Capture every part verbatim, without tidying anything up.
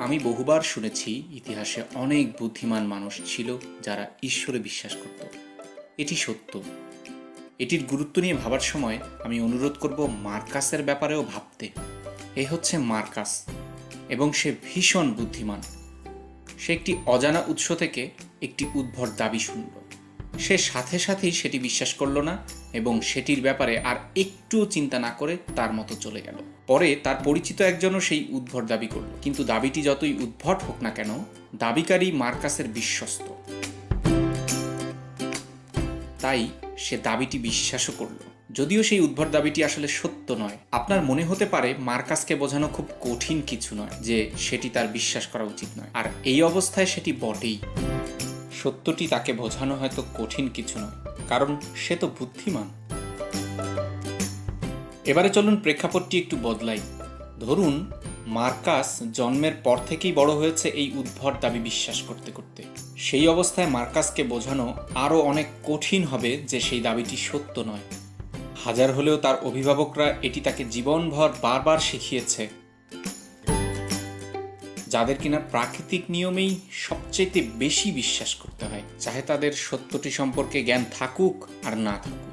আমি বহুবার শুনেছি ইতিহাসে অনেক বুদ্ধিমান মানুষ ছিল যারা ঈশ্বরে বিশ্বাস করত। এটি সত্য। এটির গুরুত্ব নিয়ে ভাবার সময় আমি অনুরোধ করব মার্কাসের ব্যাপারেও ভাবতে। এ হচ্ছে মার্কাস এবং সে ভীষণ বুদ্ধিমান। সে একটি অজানা উৎস থেকে একটি উদ্ভট দাবি শুনল। সে সাথে সাথেই সেটি বিশ্বাস করল না এবং সেটির ব্যাপারে আর একটুও চিন্তা না করে তার মতো চলে গেল। পরে তার পরিচিত একজনও সেই উদ্ভট দাবি করল, কিন্তু দাবিটি যতই উদ্ভট হোক না কেন, দাবিকারী মার্কাসের বিশ্বস্ত, তাই সে দাবিটি বিশ্বাসও করল, যদিও সেই উদ্ভট দাবিটি আসলে সত্য নয়। আপনার মনে হতে পারে মার্কাসকে বোঝানো খুব কঠিন কিছু নয়, যে সেটি তার বিশ্বাস করা উচিত নয়, আর এই অবস্থায় সেটি বটেই। সত্যটি তাকে বোঝানো হয়তো কঠিন কিছু নয়, কারণ সে তো বুদ্ধিমান। এবারে চলুন প্রেক্ষাপটটি একটু বদলাই। ধরুন মার্কাস জন্মের পর থেকেই বড় হয়েছে এই উদ্ভট দাবি বিশ্বাস করতে করতে। সেই অবস্থায় মার্কাসকে বোঝানো আরও অনেক কঠিন হবে যে সেই দাবিটি সত্য নয়। হাজার হলেও তার অভিভাবকরা এটি তাকে জীবনভর বারবার শিখিয়েছে, যাদের কিনা প্রাকৃতিক নিয়মেই সবচেয়ে বেশি বিশ্বাস করতে হয়, চাহে তাদের সত্যটি সম্পর্কে জ্ঞান থাকুক আর না থাকুক।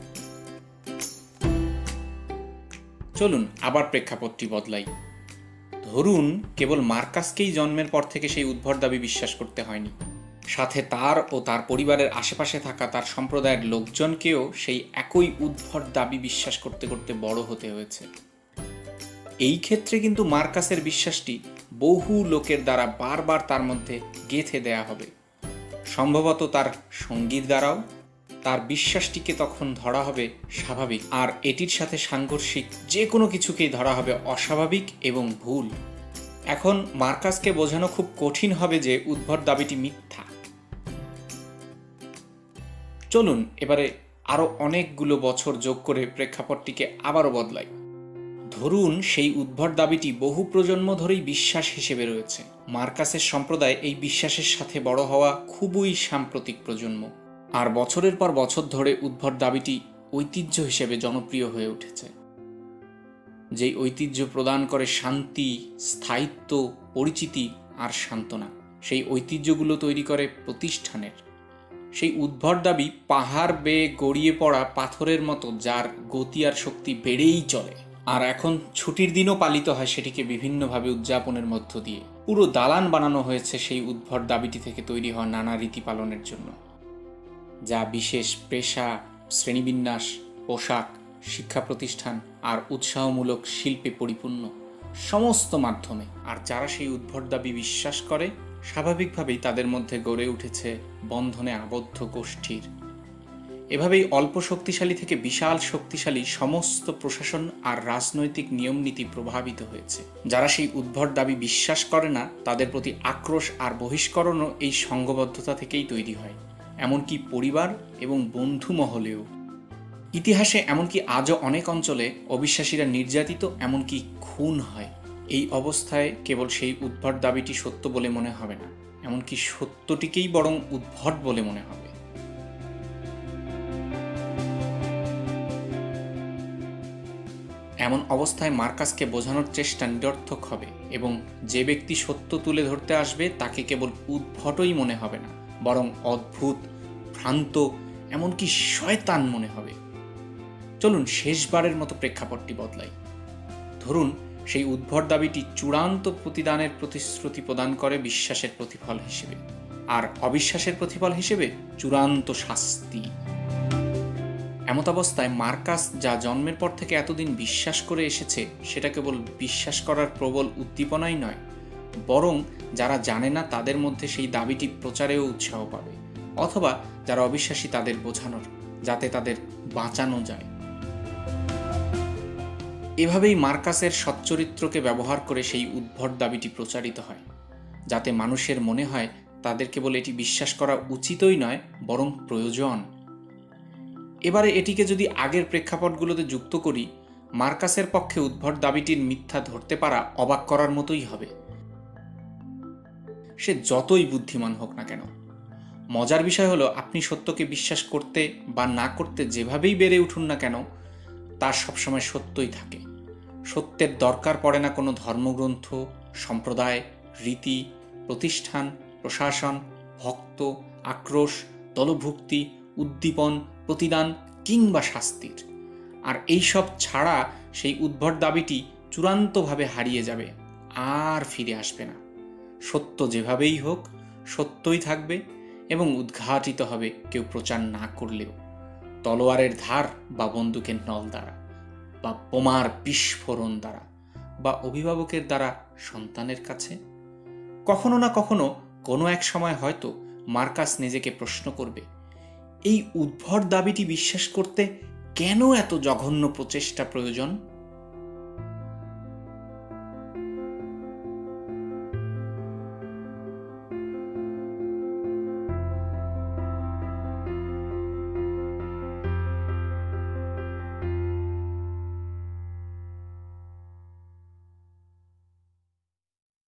চলুন আবার প্রেক্ষাপটটি বদলাই। ধরুন কেবল মার্কাসকেই জন্মের পর থেকে সেই উদ্ভট দাবি বিশ্বাস করতে হয়নি, সাথে তার ও তার পরিবারের আশেপাশে থাকা তার সম্প্রদায়ের লোকজনকেও সেই একই উদ্ভট দাবি বিশ্বাস করতে করতে বড় হতে হয়েছে। এই ক্ষেত্রে কিন্তু মার্কাসের বিশ্বাসটি বহু লোকের দ্বারা বারবার তার মধ্যে গেঁথে দেয়া হবে। সম্ভবত তার সঙ্গীর দ্বারাও। তার বিশ্বাসটিকে তখন ধরা হবে স্বাভাবিক, আর এটির সাথে সাংঘর্ষিক যে কোনো কিছুকেই ধরা হবে অস্বাভাবিক এবং ভুল। এখন মার্কাসকে বোঝানো খুব কঠিন হবে যে উদ্ভট দাবিটি মিথ্যা। চলুন এবারে আরো অনেকগুলো বছর যোগ করে প্রেক্ষাপটটিকে আবারও বদলাই। ধরুন সেই উদ্ভট দাবিটি বহু প্রজন্ম ধরেই বিশ্বাস হিসেবে রয়েছে। মার্কাসের সম্প্রদায় এই বিশ্বাসের সাথে বড় হওয়া খুবই সাম্প্রতিক প্রজন্ম, আর বছরের পর বছর ধরে উদ্ভট দাবিটি ঐতিহ্য হিসেবে জনপ্রিয় হয়ে উঠেছে, যেই ঐতিহ্য প্রদান করে শান্তি, স্থায়িত্ব, পরিচিতি আর সান্ত্বনা। সেই ঐতিহ্যগুলো তৈরি করে প্রতিষ্ঠানের। সেই উদ্ভট দাবি পাহাড় বেয়ে গড়িয়ে পড়া পাথরের মতো, যার গতি আর শক্তি বেড়েই চলে। আর এখন ছুটির দিনও পালিত হয় সেটিকে বিভিন্নভাবে উদযাপনের মধ্য দিয়ে। পুরো দালান বানানো হয়েছে সেই উদ্ভট দাবিটি থেকে তৈরি হওয়া নানা রীতি পালনের জন্য, যা বিশেষ পেশা, শ্রেণীবিন্যাস, পোশাক, শিক্ষা প্রতিষ্ঠান আর উৎসাহমূলক শিল্পে পরিপূর্ণ সমস্ত মাধ্যমে। আর যারা সেই উদ্ভট দাবি বিশ্বাস করে, স্বাভাবিকভাবেই তাদের মধ্যে গড়ে উঠেছে বন্ধনে আবদ্ধ গোষ্ঠীর। এভাবেই অল্প শক্তিশালী থেকে বিশাল শক্তিশালী সমস্ত প্রশাসন আর রাজনৈতিক নিয়মনীতি প্রভাবিত হয়েছে। যারা সেই উদ্ভট দাবি বিশ্বাস করে না, তাদের প্রতি আক্রোশ আর বহিষ্করণও এই সংঘবদ্ধতা থেকেই তৈরি হয়, এমনকি পরিবার এবং বন্ধু মহলেও। ইতিহাসে এমনকি আজও অনেক অঞ্চলে অবিশ্বাসীরা নির্যাতিত, এমনকি খুন হয়। এই অবস্থায় কেবল সেই উদ্ভট দাবিটি সত্য বলে মনে হবে না, এমনকি সত্যটিকেই বরং উদ্ভট বলে মনে হবে। এমন অবস্থায় মার্কাসকে বোঝানোর চেষ্টা নিরর্থক হবে, এবং যে ব্যক্তি সত্য তুলে ধরতে আসবে তাকে কেবল উদ্ভটই মনে হবে না, বরং অদ্ভুত, ভ্রান্ত, এমনকি শয়তান মনে হবে। চলুন শেষবারের মতো প্রেক্ষাপটটি বদলাই। ধরুন সেই উদ্ভট দাবিটি চূড়ান্ত প্রতিদানের প্রতিশ্রুতি প্রদান করে বিশ্বাসের প্রতিফল হিসেবে, আর অবিশ্বাসের প্রতিফল হিসেবে চূড়ান্ত শাস্তি। এমত অবস্থায় মার্কাস যা জন্মের পর থেকে এতদিন বিশ্বাস করে এসেছে, সেটা কেবল বিশ্বাস করার প্রবল উদ্দীপনাই নয়, বরং যারা জানে না তাদের মধ্যে সেই দাবিটি প্রচারেও উৎসাহ পাবে, অথবা যারা অবিশ্বাসী তাদের বোঝানোর, যাতে তাদের বাঁচানো যায়। এভাবেই মার্কাসের সচ্চরিত্রকে ব্যবহার করে সেই উদ্ভট দাবিটি প্রচারিত হয়, যাতে মানুষের মনে হয় তাদের কেবল এটি বিশ্বাস করা উচিতই নয়, বরং প্রয়োজন। এবারে এটিকে যদি আগের প্রেক্ষাপটগুলোতে যুক্ত করি, মার্কাসের পক্ষে উদ্ভট দাবিটির মিথ্যা ধরতে পারা অবাক করার মতোই হবে, সে যতই বুদ্ধিমান হোক না কেন। মজার বিষয় হলো, আপনি সত্যকে বিশ্বাস করতে বা না করতে যেভাবেই বেড়ে উঠুন না কেন, তার সবসময় সত্যই থাকে। সত্যের দরকার পড়ে না কোনো ধর্মগ্রন্থ, সম্প্রদায় রীতি, প্রতিষ্ঠান, প্রশাসন, ভক্ত, আক্রোশ, দলভুক্তি, উদ্দীপন, প্রতিদান কিংবা শাস্তির। আর এইসব ছাড়া সেই উদ্ভট দাবিটি চূড়ান্তভাবে হারিয়ে যাবে, আর ফিরে আসবে না। সত্য যেভাবেই হোক সত্যই থাকবে এবং উদ্ঘাটিত হবে কেউ প্রচার না করলেও, তলোয়ারের ধার বা বন্দুকের নল দ্বারা, বা বোমার বিস্ফোরণ দ্বারা, বা অভিভাবকের দ্বারা সন্তানের কাছে। কখনো না কখনো কোনো এক সময় হয়তো মার্কাস নিজেকে প্রশ্ন করবে, এই উদ্ভট দাবিটি বিশ্বাস করতে কেন এত জঘন্য প্রচেষ্টা প্রয়োজন?